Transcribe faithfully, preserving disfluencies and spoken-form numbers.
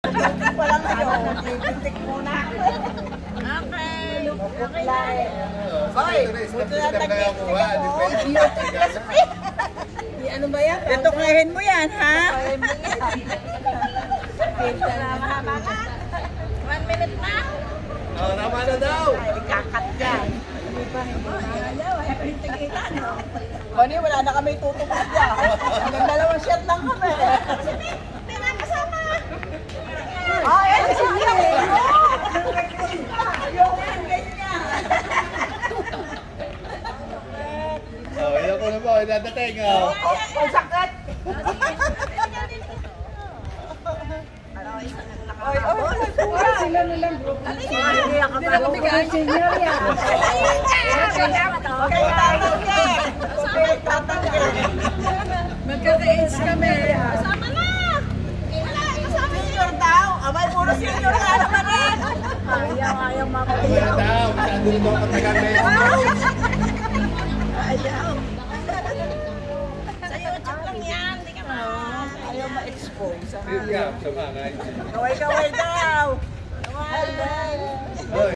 Walang ngayon. Nagtitik muna. Okay. Okay. Hoy, buto na tagtitik ako. Ano ba yan? Ito kahin mo yan, ha? Kahin mo yan. Mahaba ka. One minute na. Oo, tama na daw. Ay, kakat yan. Hindi pa rin mo. Ayaw, ayaw yung tigitan, no? Bani, wala na kami tutukot dyan. Hanggang dalawang shot lang kami. Sige, hindi na kasama. Ay, ay, sige. Yung ganyan. Oh, iyan ko na po, idadating. Oh, ang sakit. Oy, oy, oy, sila na lang group. Hindi ako magbigay senior yan. Okay, tatangge. Okay, tatangge. Magkaka-age kami. Kasama na. Wala, kasama senior daw. Abay, puro senior na naman eh. Ayaw, ayaw mamaya. Ayaw daw, masyado rin daw katagal na yun. Ayaw. Sa YouTube lang yan, hindi ka ma. Ayaw ma-expose. Sige, sama nga. Kaway-kaway daw. Kaway.